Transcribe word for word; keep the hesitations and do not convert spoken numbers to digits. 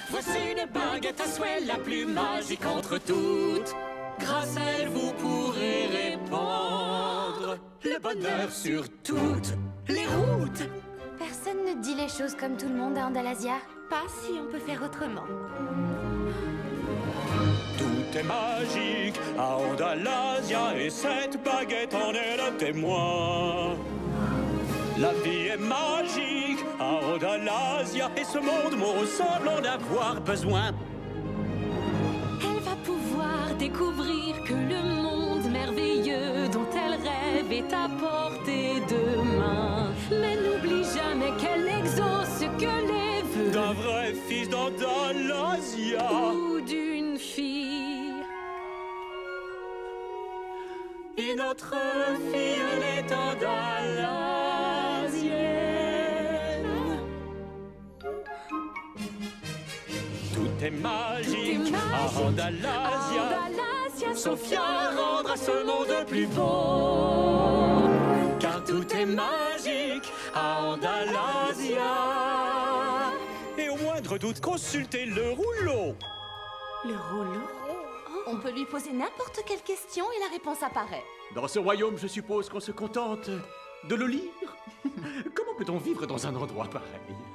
Voici une baguette à souhait, la plus magique entre toutes. Grâce à elle, vous pourrez répandre le bonheur sur toutes les routes. Personne ne dit les choses comme tout le monde à Andalasia. Pas si on peut faire autrement. Tout est magique à Andalasia et cette baguette en est le témoin. La vie est magique à Andalasia et ce monde me semble en avoir besoin. Elle va pouvoir découvrir que le monde merveilleux dont elle rêve est à portée de main. Mais n'oublie jamais qu'elle exauce que les vœux d'un vrai fils d'Andalasia ou d'une fille. Et notre fille, elle est andalasienne. Tout est magique, Tout est magique à Andalasia. Andalasia, Sophia rendra ce monde plus beau. Car tout est magique à Andalasia. Et au moindre doute, consultez le rouleau. Le rouleau? On peut lui poser n'importe quelle question et la réponse apparaît. Dans ce royaume, je suppose qu'on se contente de le lire. Comment peut-on vivre dans un endroit pareil?